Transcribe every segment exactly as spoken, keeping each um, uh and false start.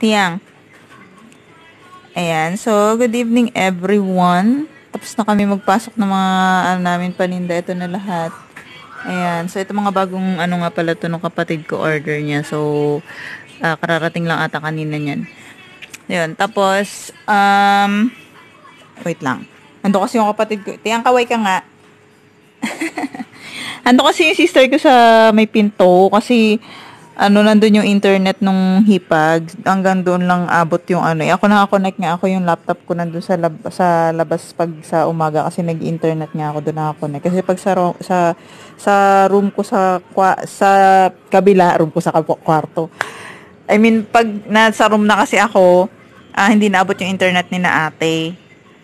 Tiang. Ayan. So, good evening everyone. Tapos na kami magpasok ng mga ano namin paninda. Ito na lahat. Ayan. So, ito mga bagong ano nga pala ito nung kapatid ko order niya. So, uh, kararating lang ata kanina niyan. Ayan. Tapos, um, wait lang. Ando kasi yung kapatid ko. Tiang, kaway ka nga. Ando kasi yung sister ko sa may pinto. Kasi, ano, nandun yung internet nung hipag. Hanggang doon lang abot yung ano. Eh, ako nakakonect nga ako yung laptop ko nandun sa, lab, sa labas pag sa umaga. Kasi nag-internet nga ako doon nakakonect. Kasi pag sa, sa, sa room ko sa, sa kabila, room ko sa kwarto. I mean, pag nasa room na kasi ako, ah, hindi naabot yung internet ni na ate.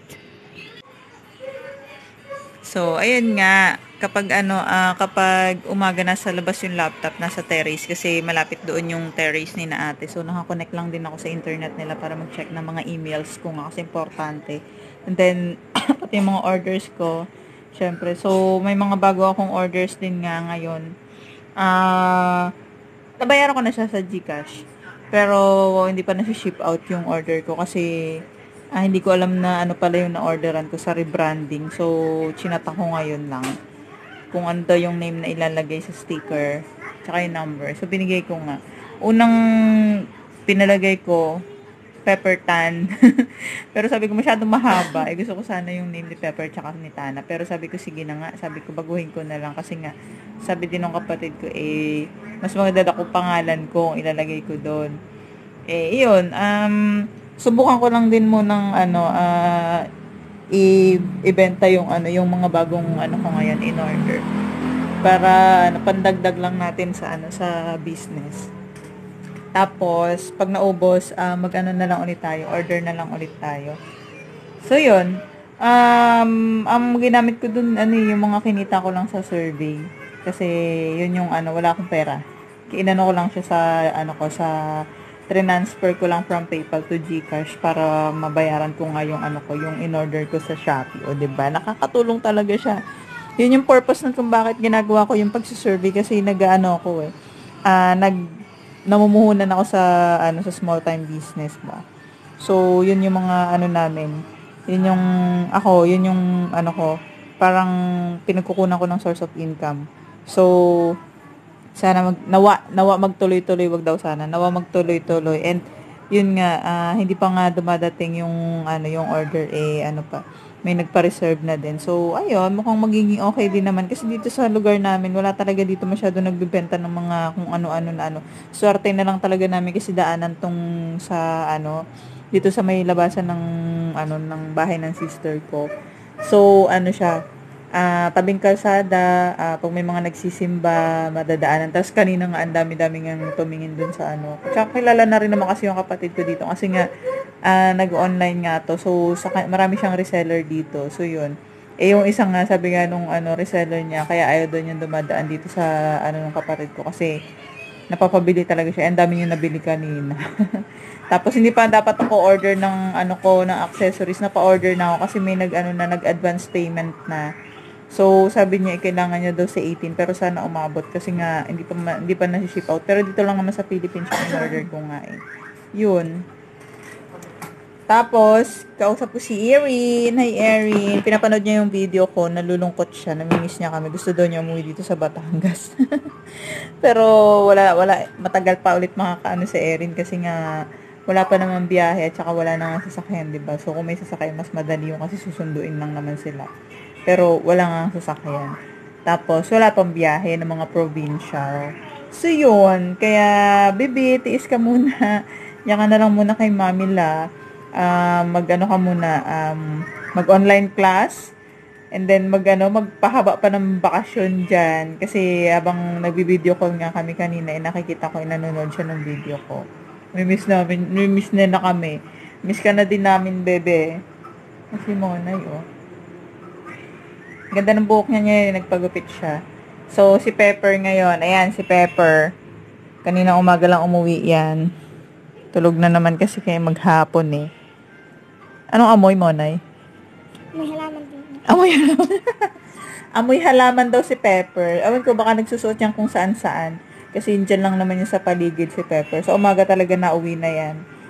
So, ayun nga, kapag ano, uh, kapag umaga nasa labas yung laptop, nasa terrace, kasi malapit doon yung terrace ni na ate. So, nakakonect lang din ako sa internet nila para mag-check ng mga emails ko nga kasi importante. And then, pati yung mga orders ko, syempre. So, may mga bago akong orders din nga ngayon. Ah, uh, nabayaran ko na siya sa GCash. Pero, hindi pa na-ship out yung order ko kasi Ah, hindi ko alam na ano pala yung na-orderan ko sa rebranding. So, chinata ko ngayon lang kung ano daw yung name na ilalagay sa sticker tsaka yung number. So, binigay ko nga. Unang pinalagay ko, Pepper Tan. Pero sabi ko masyadong mahaba. Eh, gusto ko sana yung name ni Pepper tsaka ni Tana. Pero sabi ko, sige na nga. Sabi ko, baguhin ko na lang. Kasi nga, sabi din ng kapatid ko, eh, mas maganda ako pangalan ko kung ilalagay ko doon. Eh, yun. Um, subukan ko lang din mo ng ano, uh, i- ibenta yung ano, yung mga bagong ano ko ngayon in order. Para ano, pandagdag lang natin sa ano, sa business. Tapos, pag naubos, uh, mag-ano na lang ulit tayo, order na lang ulit tayo. So, yun. Um, ang ginamit ko dun, ano, yung mga kinita ko lang sa survey. Kasi, yun yung, ano, wala akong pera. Inano ko lang siya sa, ano ko, sa transfer ko lang from PayPal to GCash para mabayaran ko nga yung ano ko, yung in-order ko sa Shopee. O, diba? Nakakatulong talaga siya. Yun yung purpose na kung bakit ginagawa ko yung pagsusurvey kasi nag-ano ako eh. Uh, nag, namumuhunan ako sa, ano, sa small time business ba. So, yun yung mga ano namin. Yun yung, ako, yun yung, ano ko, parang pinagkukunan ko ng source of income. So, sana mag, nawa, nawa magtuloy-tuloy, wag daw sana, nawa magtuloy-tuloy. And, yun nga, uh, hindi pa nga dumadating yung, ano, yung order, eh, ano pa, may nagpa-reserve na din. So, ayun, mukhang magiging okay din naman. Kasi dito sa lugar namin, wala talaga dito masyado nagbibenta ng mga kung ano-ano na ano. Swerte na lang talaga namin kasi daanan tong sa, ano, dito sa may labasan ng, ano, ng bahay ng sister ko. So, ano siya, Uh, tabing kalsada, uh, pag may mga nagsisimba, madadaanan. Tapos kanina nga, ang dami-dami nga tumingin dun sa ano. Tsaka kilala na rin naman kasi yung kapatid ko dito. Kasi nga, uh, nag-online nga to. So, sa, marami siyang reseller dito. So, yun. Eh, yung isang nga, sabi nga nung ano, reseller niya, kaya ayaw doon yung dumadaan dito sa ano ng kapatid ko. Kasi, napapabili talaga siya. Ang dami niya nabili kanina. Tapos, hindi pa dapat ako order ng ano ko, ng accessories. Napa-order na ako kasi may nag, ano, na, nag-advance payment na. So, sabi niya, kailangan niya daw sa eighteen, pero sana umabot kasi nga, hindi pa, ma- hindi pa nasi-ship out. Pero dito lang naman sa Philippines yung in-order ko nga eh. Yun. Tapos, kausap ko si Erin. Hi, Erin. Pinapanood niya yung video ko. Nalulungkot siya. Namimiss niya kami. Gusto daw niya umuwi dito sa Batangas. Pero, wala, wala. Matagal pa ulit makakaano si Erin kasi nga, wala pa naman biyahe at saka wala na nga sasakyan, diba? So, kung may sasakyan, mas madali yung kasi susunduin lang naman sila. Pero wala nga sasakyan. Tapos, wala pang biyahe ng mga provincial. So, yun. Kaya, baby, tiis ka muna. Yan ka na lang muna kay Mami La. Uh, mag-ano ka muna, um, mag-online class. And then, mag-ano, magpahaba pa ng bakasyon dyan. Kasi, habang nagbi-video call nga kami kanina, eh, nakikita ko, inanonood siya ng video ko. May-miss namin, may-miss na na kami. Miss ka na din namin, bebe. Kasi Monay, oh. Ganda ng buhok niya ngayon, nagpagupit siya. So, si Pepper ngayon, ayan, si Pepper. Kanina umaga lang umuwi yan. Tulog na naman kasi kaya maghapon eh. Anong amoy mo, Nay? Amoy halaman din. Amoy halaman. Amoy halaman daw si Pepper. Awan ko, baka nagsusuot yan kung saan-saan. Kasi dyan lang naman yung sa paligid si Pepper. So, umaga talaga na uwi na yan.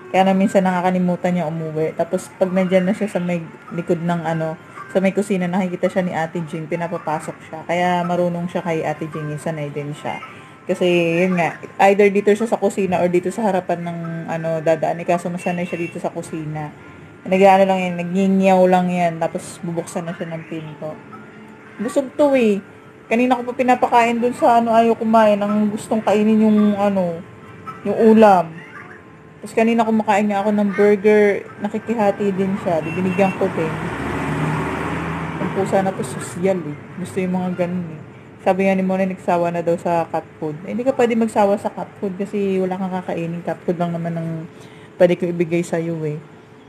Kaya na minsan nakakalimutan niya umuwi. Tapos pag nandyan na siya sa may likod ng ano, sa may kusina, nakikita siya ni Ate Jing, pinapapasok siya. Kaya marunong siya kay Ate Jing, sanay din siya. Kasi yun nga, either dito siya sa kusina or dito sa harapan ng ano dadaan. Eh, kaso masanay siya dito sa kusina. Nag-ano lang yan, nagngingyaw lang yan. Tapos bubuksan na siya ng pinto. Busog to eh. Kanina ko pa pinapakain dun sa ano, ayaw kumain. Ang gustong kainin yung ano, yung ulam. Tapos kanina kumakain nga ako ng burger, nakikihati din siya. Di binigyan ko din. Ang pusa na to social eh. Gusto yung mga ganun eh. Sabi nga ni Mona, nagsawa na daw sa cat food. Eh, hindi ka pwede magsawa sa cat food kasi wala kang kakainin. Cat food lang naman ng pwede ko ibigay sa'yo eh.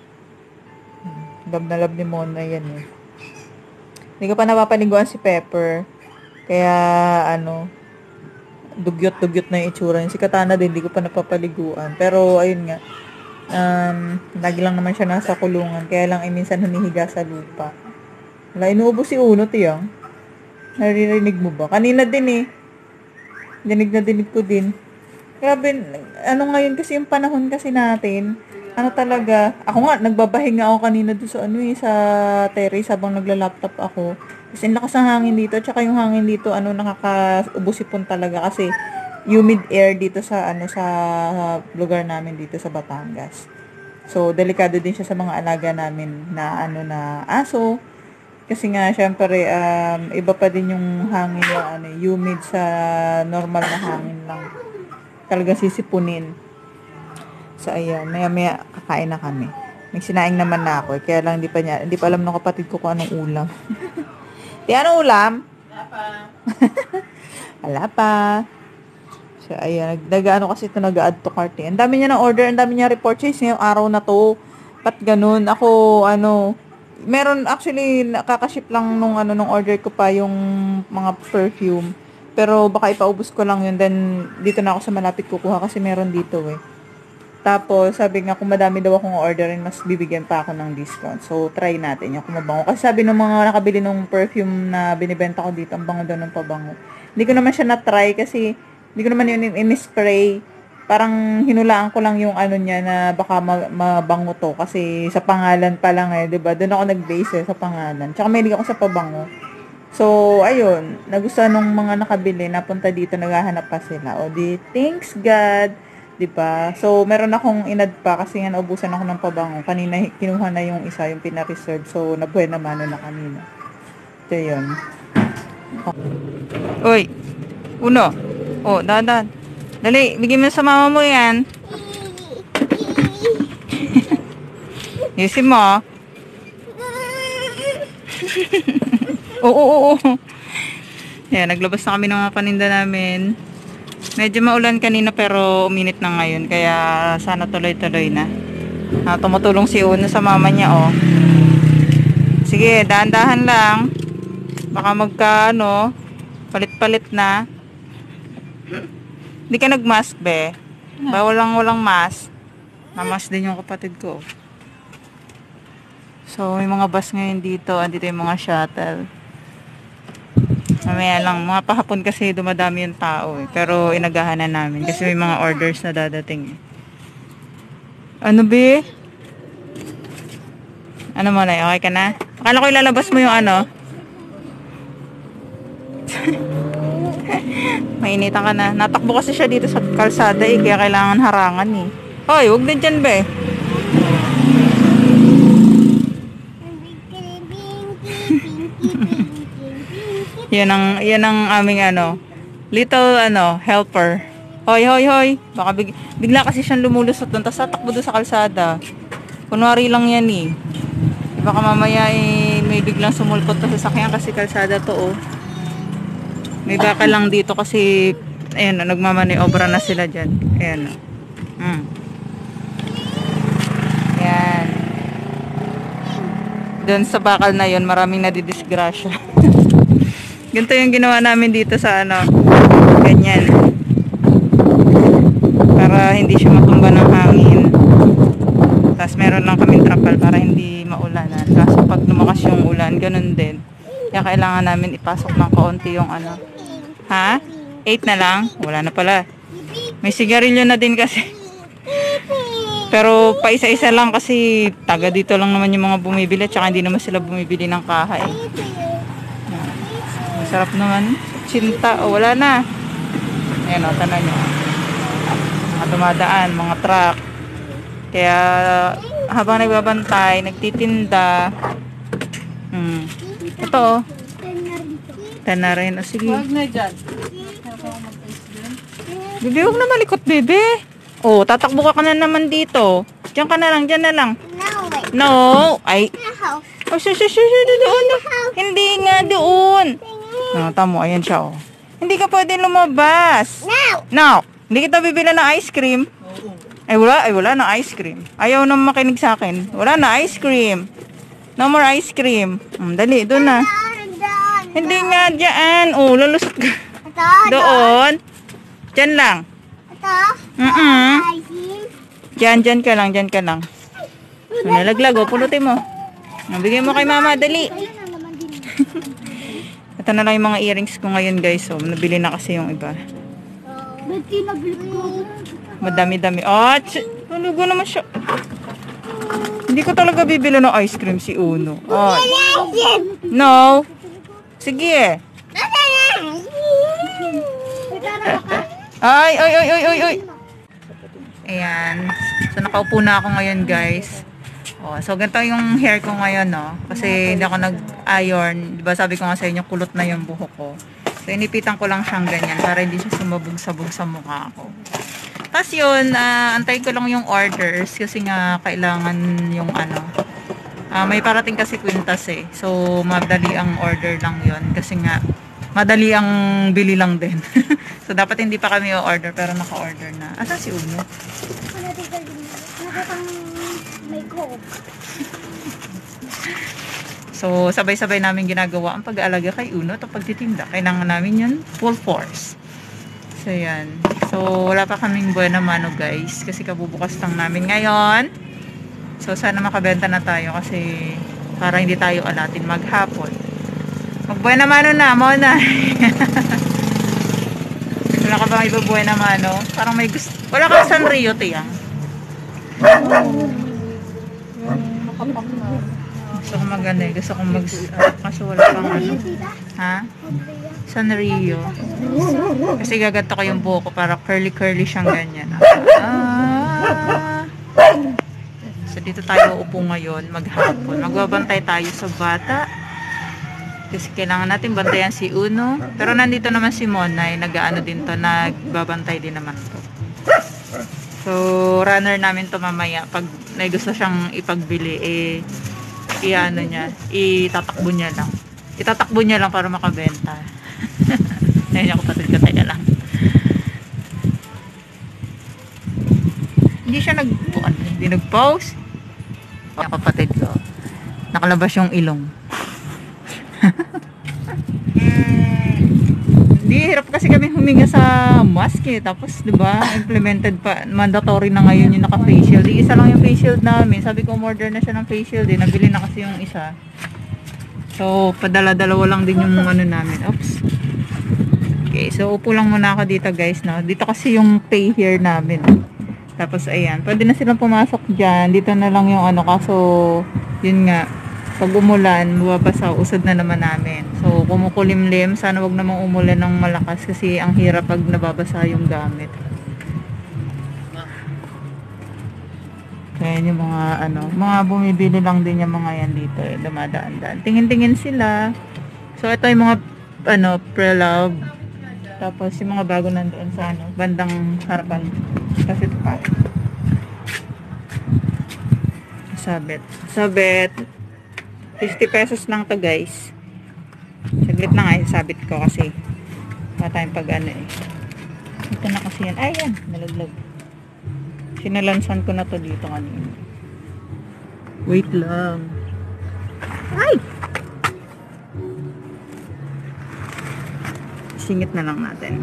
Love na love ni Mona yan eh. Hindi ko pa napapaliguan si Pepper. Kaya ano, dugyot-dugyot na yung itsura niya. Si Katana din, hindi ko pa napapaliguan. Pero, ayun nga, um, lagi lang naman siya nasa kulungan. Kaya lang, ay minsan hunihiga sa lupa. Wala, inuubo si Uno, tiyang. Naririnig mo ba? Kanina din eh. Dinig na dinig ko din. Grabe, ano ngayon kasi yung panahon kasi natin, ano talaga, ako nga, nagbabahinga ako kanina doon sa ano eh, sa terrace habang nagla-laptop ako. Kasi ang lakas ng hangin dito, tsaka yung hangin dito, ano, nakakaubusipon talaga kasi humid air dito sa, ano, sa lugar namin dito sa Batangas. So, delikado din siya sa mga alaga namin na, ano, na aso. Kasi nga, syempre, um, iba pa din yung hangin na, ano, humid sa normal na hangin lang. Talagang sisipunin. So, ayan, maya-maya kakain na kami. May sinaing naman na ako, eh, kaya lang hindi pa, niya, hindi pa alam ng kapatid ko kung anong ulam. Di, anong ulam? Wala pa. Wala pa. So, ayan, nag-ano kasi ito, nag-add to cart. Ang dami niya ng order, ang dami niya report chase ngayong araw na to. Pat ganun. Ako, ano, meron actually, nakakaship lang nung, ano, nung order ko pa yung mga perfume. Pero baka ipaubos ko lang yun. Then, dito na ako sa malapit kukuha kasi meron dito eh. Tapos, sabi nga, kung madami daw akong orderin, mas bibigyan pa ako ng discount. So, try natin yung kumabango. Kasi sabi ng mga nakabili ng perfume na binibenta ko dito, ang bango daw ng pabango. Hindi ko naman siya na-try kasi hindi ko naman yun in-spray. Parang hinulaan ko lang yung ano niya na baka mabango to. Kasi sa pangalan pa lang eh, diba? Doon ako nag-base eh, sa pangalan. Tsaka may ako sa pabango. So, ayun. Nagustuhan nung mga nakabili, napunta dito, naghahanap pa sila. O di, thanks God! Diba? So, meron akong inad pa kasi nga naubusan ako ng pabango. Kanina, kinuha na yung isa, yung pina-reserve. So, nabuhay naman na kanina. Ito yun. Oh. Uy! Uno! Oh, dahan-dahan. Dali, bigyan mo sa mama mo yan. Yusin mo. Oo, oo, oo. Yan, naglabas na kami ng mga paninda namin. Medyo maulan kanina pero uminit na ngayon. Kaya sana tuloy-tuloy na. Ah, tumutulong si Uno sa mama niya, oh. Sige, dahan-dahan lang. Baka magka, ano, palit-palit na. Hindi ka nag-mask, be. Bawal lang walang mask. Mamas din yung kapatid ko. So, may mga bus ngayon dito. Andito yung mga shuttle. Mamaya lang. Mga pahapon kasi dumadami yung tao eh. Pero inagahan na namin. Kasi may mga orders na dadating eh. Ano, be? Ano mo na? Okay ka na? Akala ko ilalabas mo yung ano? Mainitan ka na. Natakbo kasi siya dito sa kalsada eh. Kaya kailangan harangan eh. Hoy, huwag din dyan, be. Yan ang, yan ang aming ano, little ano, helper. Hoy, hoy, hoy. Baka big, bigla kasi siyang lumulusot doon. Tapos tatakbo doon sa kalsada. Kunwari lang yan eh. Baka mamaya eh, may biglang sumulpot sa sasakyan kasi kalsada to oh. May baka lang dito kasi, ayan, nagmamaniobra na sila dyan. Ayan. Hmm. Ayan. Doon sa bakal na yon maraming nadidisgrasya. Ganito yung ginawa namin dito sa ano, ganyan. Para hindi siya matumba ng hangin. Tapos meron lang kaming trapal para hindi maulanan. Kaso pag lumakas yung ulan, ganun din. Kaya kailangan namin ipasok ng kaunti yung ano. Ha? eight na lang? Wala na pala. May sigarilyo na din kasi. Pero pa isa-isa lang kasi taga dito lang naman yung mga bumibili at saka hindi naman sila bumibili ng kaha eh. Yan. Masarap naman. Chinta. O, wala na. Ayan o, tanan nyo. Mga dumadaan, mga truck. Kaya habang nagbabantay, nagtitinda. Hmm. Ito o. Ten na rin. O, sige. Huwag na dyan. Bebe, huwag na malikot, bebe. Oh, tatakbo ka na naman dito. Diyan ka na lang, diyan na lang. No, wait. No. Ay. No. Oh, shu, shu, shu, shu, doon. Hindi nga doon. Oh, tamo, ayan siya, oh. Hindi ka pwede lumabas. No. No. Hindi kita bibila ng ice cream. Ay, wala. Ay, wala na ice cream. Ayaw na makinig sa akin. Wala na ice cream. No more ice cream. Hmm, dali, doon na. Doon. Hindi nga dyan. Oh, lalusot ka. Ito. Doon. Diyan lang. Ito. Mm-mm. Isim. Diyan, diyan ka lang, diyan ka lang. Nalaglag, oh, pulutin mo. Nabigay mo kay mama, dali. Ayun na naman din. Ito na lang yung mga earrings ko ngayon, guys. So, nabili na kasi yung iba. Ba't kinabili ko? Madami-dami. Oh, tulugo naman siya. Hindi ko talaga bibili ng ice cream si Uno. Oh. No. Sige. Ay, ay, ay, ay, ay, ay. Ayan. So, nakaupo na ako ngayon, guys. Oh, so, ganito yung hair ko ngayon, no? Kasi hindi ako nag-iron. Diba sabi ko nga sa inyo, kulot na yung buhok ko. So, inipitan ko lang siyang ganyan para hindi siya sumabog-sabog sa mukha ko. Tapos yun, uh, antayin ko lang yung orders kasi nga kailangan yung ano. Uh, may parating kasi kwintas eh. So, madali ang order lang yun. Kasi nga, madali ang bili lang din. So, dapat hindi pa kami o-order pero naka-order na. Asan si Uno? Nakatang may coke. So, sabay-sabay namin ginagawa ang pag-aalaga kay Uno at pagtitinda. Kailangan namin yun full force. So, yan. So, wala pa kaming buena mano, guys. Kasi kabubukas lang namin ngayon. So, sana makabenta na tayo kasi para hindi tayo alatin maghapon. Mag-buena mano na, mo na. Wala ka bang iba buena mano? Parang may gusto. Wala ka Sanrio, tiyang. Gusto ko mag-ano eh. Gusto ko mag... Uh, kaso wala pang ano. Ha? Sanrio. Kasi gaganto ko yung buhok ko para curly-curly siyang ganyan. Ah. So, dito tayo upo ngayon, maghapon. Magbabantay tayo sa bata. Kasi kailangan natin bantayan si Uno. Pero nandito naman si Monay. Nag-ano din to. Nagbabantay din naman to. So, runner namin to mamaya. Pag may gusto siyang ipagbili, eh, i-ano niya, itatakbo niya lang. Itatakbo niya lang para makabenta. Ayun yung kapatid ko, tayo lang. Hindi siya nag, hindi nag-post. Yung kapatid ko, nakalabas yung ilong. Hindi, hirap kasi kami huminga sa mask eh. Tapos, di ba, implemented pa, mandatory na ngayon yung naka-facial. Di isa lang yung facial namin. Sabi ko, order na siya ng facial din. Nabili na kasi yung isa. So, padala-dalawa lang din yung ano namin. Oops. Okay, so upo lang muna ako dito, guys, no? Dito kasi yung pay here namin. Tapos, ayan. Pwede na silang pumasok dyan. Dito na lang yung ano, kaso, yun nga. Pag umulan, mababasa, usad na naman namin. So, kumukulimlim. Sana wag namang umulan ng malakas kasi ang hirap pag nababasa yung gamit. Kaya yung mga, ano, mga bumibili lang din yung mga yan dito. Eh, dumadaan-daan. Tingin-tingin sila. So, ito yung mga, ano, pre-love. Tapos, yung mga bago nandoon sa, ano, bandang harapan. Kasi ito pa. Sabit. Sabit. fifty pesos lang to, guys. Saglit na nga, sabit ko kasi wala tayong pag ano eh. Ito na kasi yan. Ay, yan. Nalaglag. Sinalansan ko na to dito kanina. Wait lang. Ay! Singit na lang natin.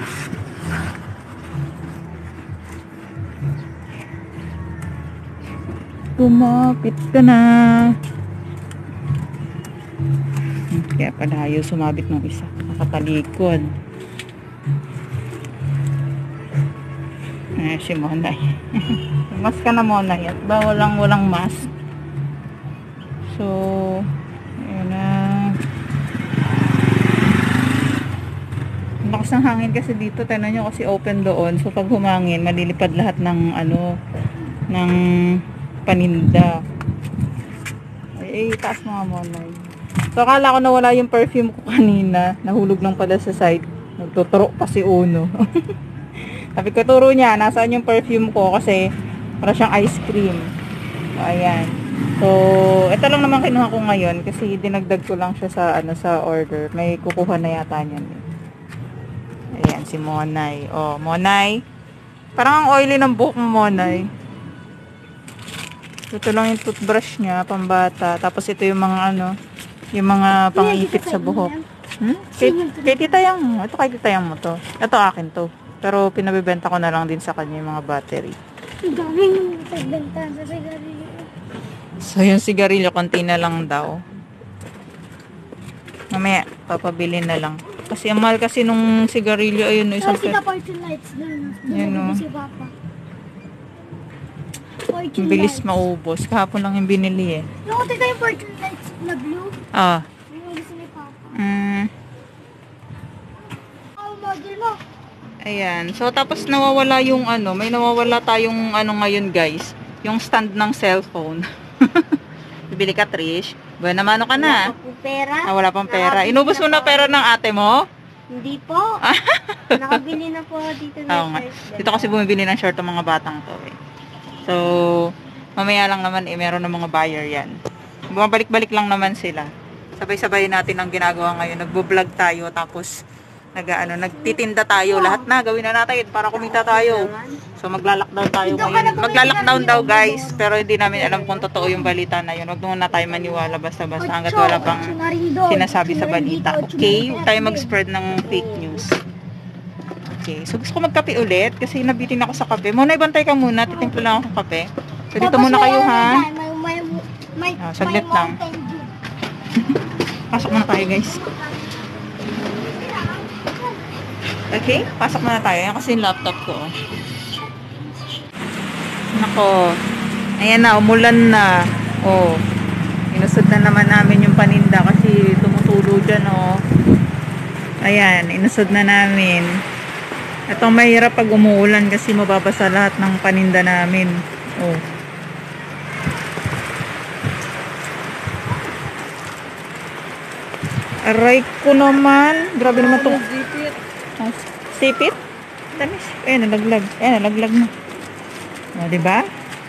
Kumapit ka na. Kaya pala ayaw sumabit ng isa. Nakatalikod. Eh, si Monay. Magmask ka na muna yan. Bawal lang walang mask. So, ayan na. Lakas ng hangin kasi dito. Tignan nyo kasi open doon. So, pag humangin, malilipad lahat ng ano, ng paninda. Ay, taas mga monay. So, akala ko nawala yung perfume ko kanina. Nahulog lang pala sa side. Nagtuturo pa si Uno. Sabi ko, turo niya, nasaan yung perfume ko kasi para siyang ice cream. So, ayan. So, ito lang naman kinuha ko ngayon kasi dinagdag ko lang siya sa, ano, sa order. May kukuha na yata niyan. Ayan, si Monay. Oh, Monay. Parang ang oily ng buhok mo, Monay. Ito lang yung toothbrush niya, pambata. Tapos ito yung mga, ano, yung mga pangipit sa buhok. Hmm? Kay, kay Tita Yang mo. Ito kay Tita Yang mo to. Ito akin to. Pero pinabibenta ko na lang din sa kanya yung mga battery. Daming pagbenta sa sigarilyo. So yung sigarilyo, konti na lang daw. Mamaya, papabili na lang. Kasi ang mahal kasi nung sigarilyo, ayun, no, isang Kasi ka fortune lights dun. Yan, no. Si Papa. Fortune Ang bilis lights. maubos. Kahapon lang yung binili eh. Yung kasi tayo fortune lights na blue. Ah. Yung gusto ni Papa. Mm, Oh, model mo. ayan. So tapos nawawala yung ano, may nawawala tayong ano ngayon guys. Yung stand ng cellphone. Bibili ka, Trish. Bueno, mano ka na. Wala pa po pera. Ah, wala pang pera. Inubos mo na pera ng ate mo? Hindi po. Nakabili na po dito Oo nga. na shirt. Dito kasi bumibili ng short ng mga batang to eh. So, mamaya lang naman eh, meron ng mga buyer yan. Bumabalik-balik lang naman sila. Sabay-sabay natin ang ginagawa ngayon. Nagbo-vlog tayo, tapos nag, ano, nagtitinda tayo. Lahat na, gawin na natin para kumita tayo. So, magla-lockdown tayo ngayon. Magla-lockdown daw guys, pero hindi namin alam kung totoo yung balita na yun. Huwag muna tayo maniwala basta-basta hanggat wala pang sinasabi sa balita. Okay? Huwag tayo mag-spread ng fake news. Okay, so gusto ko magkape ulit kasi nabitin ako sa kape. Muna, ibantay ka muna. Titimpla lang ako ng kape. So, dito muna kayo, ha? May, may, may, Ah, saglit may lang. Mountain Dew. Pasok muna tayo, guys. Okay, pasok muna tayo. Yan kasi yung laptop ko. oh. Nako. Ayan na, umulan na. Oh, inusod na naman namin yung paninda kasi tumutulo dyan, oh. Ayan, inusod na namin. Itong mahirap pag umuulan kasi mababasa lahat ng paninda namin. Oh. Aray ko naman. Grabe naman itong... Ah, sipit? Tamis. Eh, nalaglag. Eh, nalaglag na. O, diba?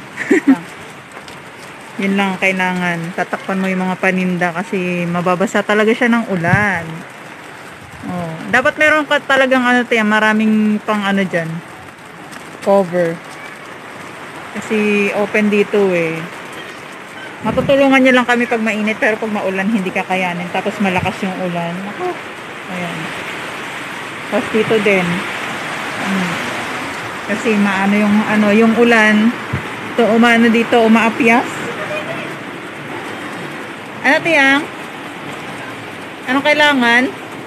Yun lang kailangan. Tatakpan mo yung mga paninda kasi mababasa talaga siya ng ulan. Oh, dapat meron ka talagang ano tayo, maraming pang ano diyan. Cover. Kasi open dito eh. Matutulungan niyo lang kami pag mainit pero pag maulan hindi kakayanin. Tapos malakas yung ulan. Ako. Ayan. Tapos dito din. Hmm. Kasi maano yung ano yung ulan. To umano dito, umaapyas. Ano tiyang? Anong kailangan?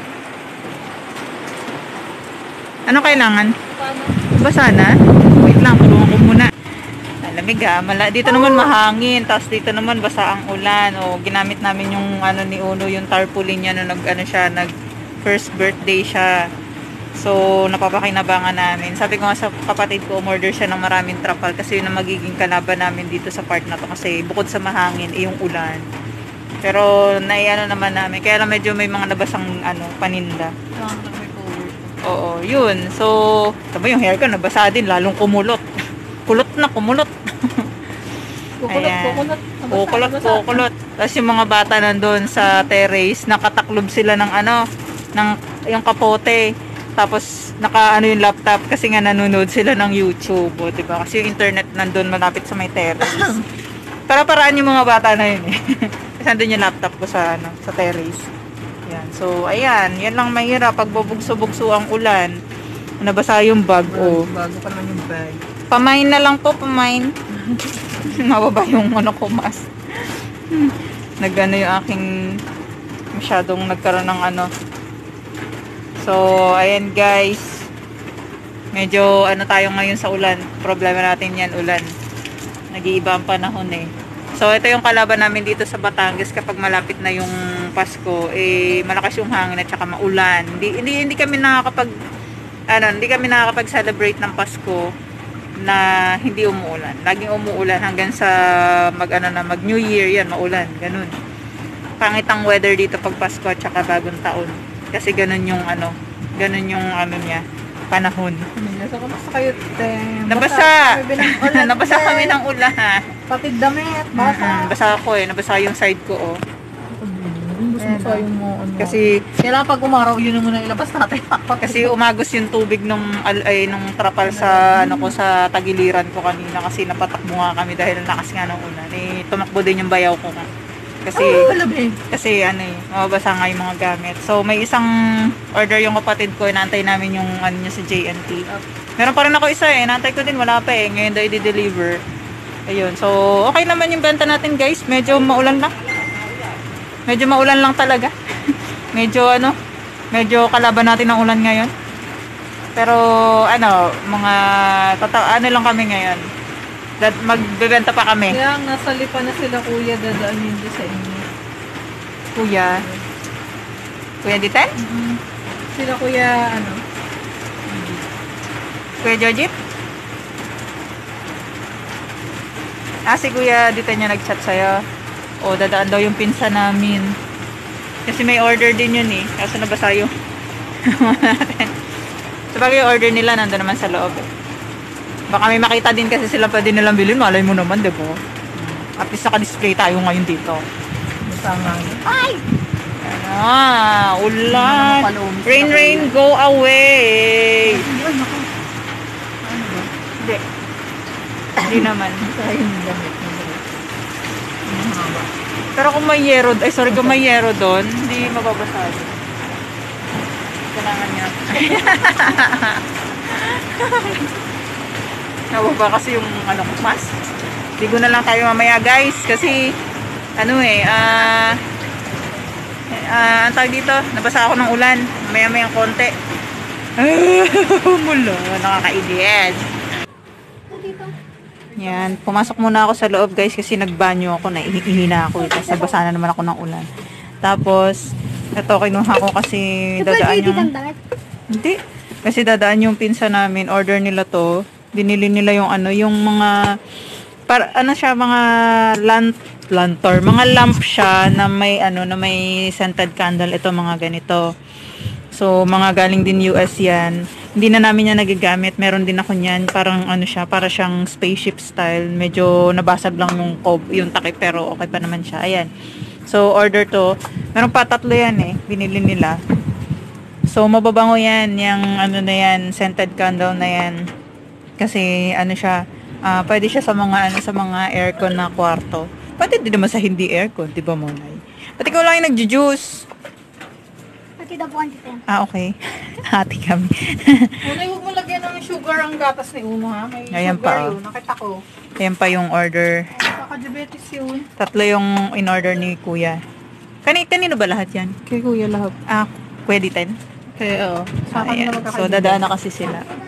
Ano kailangan? Basa na? Wait lang, tulungan ko muna. Lamig ah, mala. Dito naman mahangin, tapos dito naman basa ang ulan. O, ginamit namin yung ano ni Uno, yung tarpaulin niya nung nag, ano siya, nag first birthday siya. So, napapakinabangan namin. Sabi ko nga sa kapatid ko, umorder siya ng maraming trapal kasi yun ang magiging kalaban namin dito sa part na to. Kasi bukod sa mahangin, eh, yung ulan. Pero, naiano naman namin. Kaya lang medyo may mga nabasang ano, paninda. Oo, yun. So, sabi yung hair ko, nabasa din, lalong kumulot. Kulot na, kumulot. Kukulot, Ayan. kukulot. Kukulot, kukulot. Tapos yung mga bata nandun sa terrace, nakataklob sila ng ano, ng yung kapote. Tapos, naka ano yung laptop kasi nga nanonood sila ng YouTube. O, diba? Kasi yung internet nandun malapit sa may terrace. Para-paraan yung mga bata na yun eh. Kasi nandun yung laptop ko sa, ano, sa terrace. Yan. So, ayan. Yan lang mahirap. Pag bubugso-bugso ang ulan, nabasa yung bag. Oh. Bago pa naman yung bag. Pamain na lang po, pamain. Mababa yung ano ko mas. Nagano yung aking masyadong nagkaroon ng ano. So, ayan guys. Medyo ano tayo ngayon sa ulan. Problema natin yan, ulan. Nag-iiba ang panahon eh. So, ito yung kalaban namin dito sa Batangas kapag malapit na yung Pasko. Eh, malakas yung hangin at saka maulan. Hindi, hindi, hindi kami nakakapag, ano, hindi kami nakakapag-celebrate ng Pasko na hindi umuulan. Laging umuulan hanggang sa mag, ano na, mag New Year, yan, maulan. Ganun. Pangit ang weather dito pag Pasko at saka bagong taon. Kasi ganun yung, ano, ganun yung, ano niya, panahon. So, kamusta kayo, te? Nabasa. kami ng ulan, Nabasa te. kami ng ulan. Pati damit, basa. Mm, basa ako eh. Nabasa yung side ko oh. Basta yung mo, ano. Kasi Kailangan pag umaraw, yun na muna ilabas natin. kasi umagos yung tubig nung al- ay nung trapal sa ano ko sa tagiliran ko kanina kasi napatakbo nga kami dahil lakas nga ng ulan. Eh tumakbo din yung bayaw ko nga. Kasi Oh, labi. kasi ano eh, mababasa nga yung mga gamit. So may isang order yung kapatid ko, inaantay namin yung ano niya sa J N T. Meron pa rin ako isa eh, inaantay ko din, wala pa eh. Ngayon daw i-deliver. Ayun. So okay naman yung benta natin guys. Medyo maulan lang. Medyo maulan lang talaga. Medyo ano, medyo kalaban natin ng ulan ngayon. Pero ano, mga tata ano lang kami ngayon. Dad magbebenta pa kami. Kaya ang nasa lipa na sila, kuya, dadaan yun doon sa inyo. Kuya. Kuya Diten? Mm-hmm. Sila, kuya, ano? Kuya Jojip? Ah, si Kuya Diten niya nag-chat sa'yo. O, dadaan daw yung pinsa namin. Kasi may order din yun eh. Kaso nabasa yung sabagay yung order nila nandun naman sa loob eh. Baka may makita din kasi sila pa din nilang bilhin. Malay mo naman, diba? At least naka-display tayo ngayon dito. Masama. Ay! Ah, ulan. Ano, Rain, rain, go away. Ay, naku. Ano ba? Hindi. Hindi naman. Sayang yung damit mo. Ang haba. Pero kung may yero, ay sorry, kung may yero doon, hindi mababasa. Kailangan niya. Nababa kasi yung ano ko, mas. Ligo na lang tayo mamaya guys. Kasi, ano eh, ah, uh, ang tawag dito, nabasa ako ng ulan. Maya-maya konti. Mula, nakakaidiyad. Yan, pumasok muna ako sa loob guys kasi nagbanyo ako, naiihi na ako. Tapos nabasa na naman ako ng ulan. Tapos, ito kinuha ko kasi dadaan yung... Hindi. Kasi dadaan yung pinsa namin, order nila to. Binili nila yung ano, yung mga... Para, ano siya, mga lant, lantern. Mga lamp siya na may ano, na may scented candle. Ito mga ganito. So, mga galing din U S yan. Hindi na namin yan nagagamit. Meron din ako niyan. Parang ano siya, para siyang spaceship style. Medyo nabasag lang yung, yung takip pero okay pa naman siya. Ayan. So, order to. Meron pa tatlo yan eh. Binili nila. So, mababango yan. Yung ano na yan, scented candle na yan. Kasi ano siya, uh, pwede siya sa mga ano sa mga aircon na kwarto. Pwede din naman sa hindi aircon, 'di ba, Monay? Pati ikaw lang yung nagju-juice. Pati daw po ang titin. Ah, okay. Hati kami. Unay, huwag mo lagyan ng sugar ang gatas ni Uno, ha? May Ayan sugar pa, oh. yun. Nakita ko. Ayan pa yung order. Kaka-diabetes yun. Tatlo yung in-order ni Kuya. Kani kanino ba lahat yan? Kay kuya lahat. Ah, pwede ten? Kaya, oo. Sa akin Ayan. na magkakaibigan. So, dadaan na kasi sila.